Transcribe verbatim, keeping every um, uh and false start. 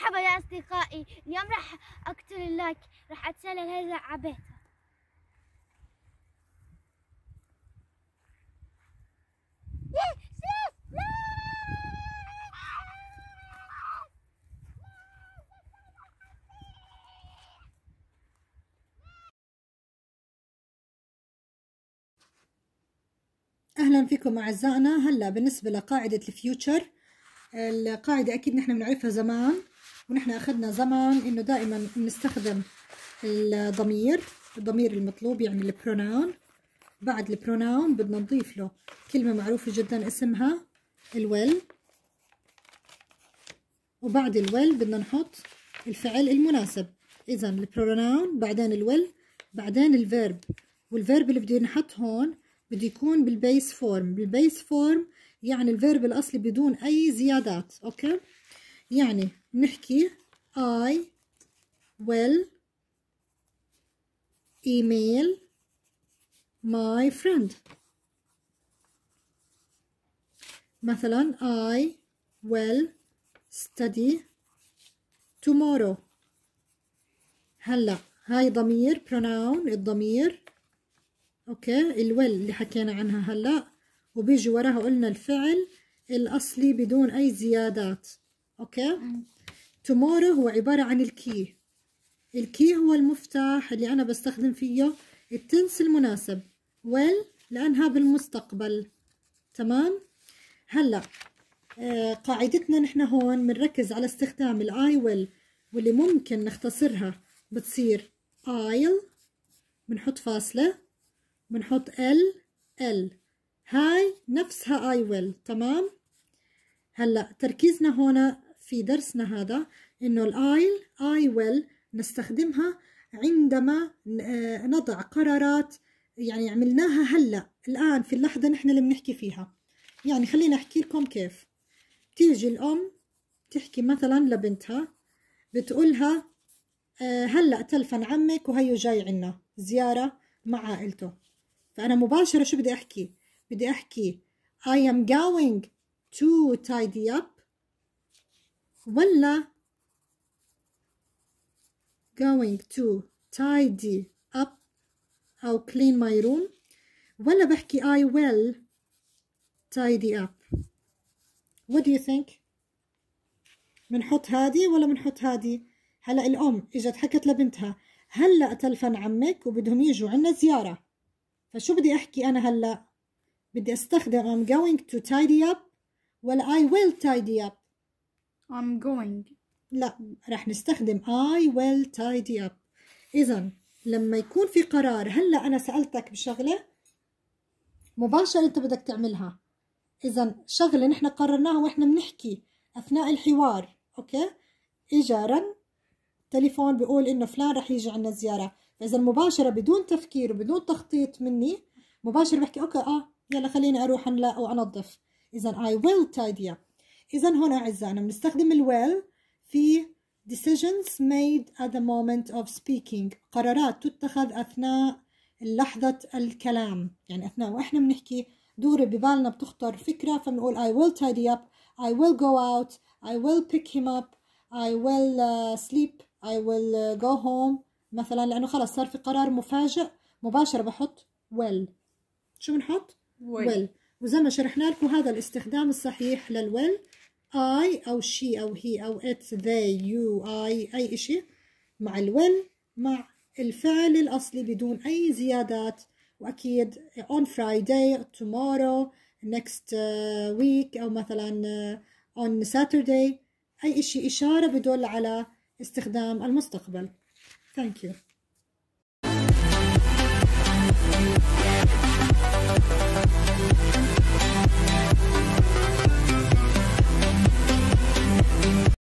مرحبا يا أصدقائي، اليوم راح أقتل اللايك، راح أتسلل هذا عبيته. أهلا فيكم أعزائنا. هلا بالنسبة لقاعدة الفيوتشر، القاعدة أكيد نحن بنعرفها زمان، ونحن أخذنا زمان إنه دائما بنستخدم الضمير الضمير المطلوب، يعني البروناون. بعد البروناون بدنا نضيف له كلمة معروفة جدا اسمها الويل، وبعد الويل بدنا نحط الفعل المناسب. إذا البروناون بعدين الويل بعدين الفيرب، والفيرب اللي بده ينحط هون بده يكون بالبيس فورم. بالبيس فورم يعني الفيرب الأصلي بدون أي زيادات. أوكي، يعني نحكي I will email my friend. مثلا I will study tomorrow. هلا هاي ضمير pronoun، الضمير اوكي، الويل اللي حكينا عنها هلا، وبيجي وراها قلنا الفعل الاصلي بدون اي زيادات. اوكي، tomorrow هو عبارة عن الكي. الكي هو المفتاح اللي انا بستخدم فيه التنس المناسب. well لانها بالمستقبل. تمام. هلا آه قاعدتنا نحن هون بنركز على استخدام الاي will، واللي ممكن نختصرها بتصير I'll، بنحط فاصلة، بنحط ال ال، هاي نفسها I will. تمام. هلا تركيزنا هنا في درسنا هذا انه الايل I will نستخدمها عندما نضع قرارات، يعني عملناها هلا الان في اللحظة نحن اللي بنحكي فيها. يعني خليني احكي لكم كيف. تيجي الام تحكي مثلا لبنتها، بتقولها هلا تلفن عمك وهيو جاي عنا زيارة مع عائلته. فأنا مباشرة شو بدي أحكي؟ بدي أحكي I am going to tidy up، ولا going to tidy up أو clean my room، ولا بحكي I will tidy up. What do you think؟ بنحط هادي ولا بنحط هادي؟ هلا الأم إجت حكت لبنتها هلا تلفن عمك وبدهم يجوا عنا زيارة، فشو بدي أحكي أنا هلا؟ بدي أستخدم I'm going to tidy up ولا I will tidy up؟ I'm going. لا، رح نستخدم I will tidy up. إذا لما يكون في قرار، هلا أنا سألتك بشغلة مباشرة أنت بدك تعملها. إذا شغلة نحن قررناها وإحنا بنحكي أثناء الحوار. أوكي، إجا رن تليفون بيقول إنه فلان رح يجي عنا زيارة، فإذا مباشرة بدون تفكير وبدون تخطيط مني مباشرة بحكي أوكي آه يلا خليني أروح أنلا وأنظف. إذا I will tidy up. إذا هنا أعزائنا بنستخدم ال will في decisions made at the moment of speaking، قرارات تتخذ أثناء لحظة الكلام، يعني أثناء وإحنا بنحكي دوري ببالنا بتخطر فكرة فبنقول I will tidy up، I will go out، I will pick him up، I will uh, sleep، I will uh, go home مثلا، لأنه خلص صار في قرار مفاجئ مباشرة بحط will. شو بنحط؟ will. will. وزي ما شرحنا لكم هذا الاستخدام الصحيح للويل، I أو she أو he أو it they you I أي إشي مع الويل مع الفعل الأصلي بدون أي زيادات. وأكيد on Friday، tomorrow، next week، أو مثلا on Saturday، أي إشي إشارة بدل على استخدام المستقبل. Thank you.